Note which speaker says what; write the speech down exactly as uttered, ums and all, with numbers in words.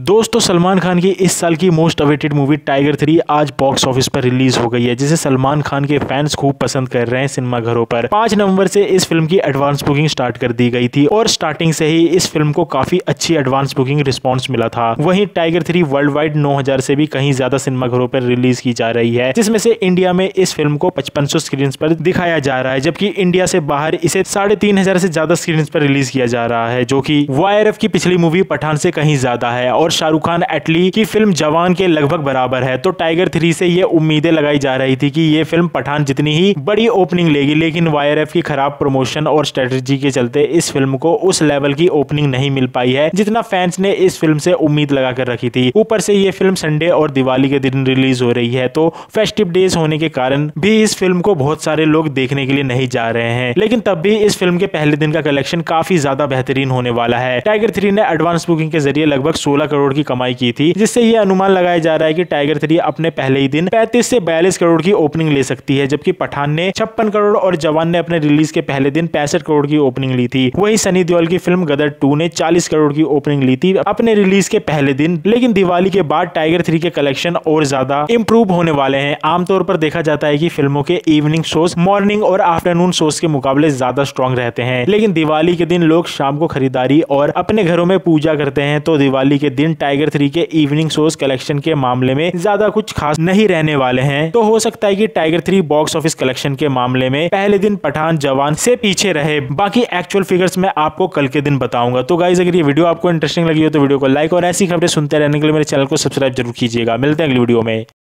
Speaker 1: दोस्तों सलमान खान की इस साल की most awaited movie Tiger three आज बॉक्स ऑफिस पर रिलीज हो गई है, जिसे सलमान खान के फैंस खूब पसंद कर रहे हैं सिनेमा घरों पर। पाँच नवंबर से इस फिल्म की एडवांस बुकिंग स्टार्ट कर दी गई थी और स्टार्टिंग से ही इस फिल्म को काफी अच्छी एडवांस बुकिंग रिस्पॉन्स मिला था। वहीं टाइगर थ्री वर्ल्ड वाइड नौ हजार से भी कहीं ज्यादा सिनेमा घरों पर रिलीज की जा रही है, जिसमें से इंडिया में इस फिल्म को पचपन सौ स्क्रीन पर दिखाया जा रहा है, जबकि इंडिया से बाहर इसे साढ़े तीन हजार से ज्यादा स्क्रीन पर रिलीज किया जा रहा है, जो कि वाईआरएफ की पिछली मूवी पठान से कहीं ज्यादा है और शाहरुख खान एटली की फिल्म जवान के लगभग बराबर है। तो टाइगर थ्री से ये उम्मीदें लगाई जा रही थी कि ये फिल्म पठान जितनी ही बड़ी ओपनिंग लेगी, लेकिन वाईआरएफ की खराब प्रमोशन और स्ट्रेटजी के चलते इस फिल्म को उस लेवल की ओपनिंग नहीं मिल पाई है जितना फैंस ने इस फिल्म से उम्मीद लगाकर रखी थी। ऊपर से ये फिल्म संडे और दिवाली के दिन रिलीज हो रही है, तो फेस्टिव डेज होने के कारण भी इस फिल्म को बहुत सारे लोग देखने के लिए नहीं जा रहे हैं, लेकिन तब भी इस फिल्म के पहले दिन का कलेक्शन काफी ज्यादा बेहतरीन होने वाला है। टाइगर थ्री ने एडवांस बुकिंग के जरिए लगभग सोलह करोड़ की कमाई की थी, जिससे यह अनुमान लगाया जा रहा है कि टाइगर थ्री अपने पहले ही दिन पैंतीस से बयालीस करोड़ की ओपनिंग ले सकती है, जबकि पठान ने छप्पन करोड़ और जवान ने अपने रिलीज के पहले दिन पैंसठ करोड़ की ओपनिंग ली थी। वहीं सनी देओल की फिल्म गदर टू ने चालीस करोड़ की ओपनिंग ली थी अपने रिलीज के पहले दिन, लेकिन दिवाली के बाद टाइगर थ्री के कलेक्शन और ज्यादा इंप्रूव होने वाले हैं। आमतौर पर देखा जाता है कि फिल्मों के इवनिंग शोज मॉर्निंग और आफ्टरनून शोज के मुकाबले ज्यादा स्ट्रॉन्ग रहते हैं, लेकिन दिवाली के दिन लोग शाम को खरीदारी और अपने घरों में पूजा करते हैं, तो दिवाली के दिन टाइगर थ्री के इवनिंग शोज कलेक्शन के मामले में ज्यादा कुछ खास नहीं रहने वाले हैं। तो हो सकता है कि Tiger three box office collection के मामले में पहले दिन पठान जवान से पीछे रहे। बाकी एक्चुअल फिगर्स मैं आपको कल के दिन बताऊंगा। तो गाइस, अगर ये वीडियो आपको इंटरेस्टिंग लगी हो तो वीडियो को लाइक और ऐसी खबरें सुनते रहने के लिए मेरे चैनल को सब्सक्राइब जरूर कीजिएगा। मिलते हैं अगली वीडियो में।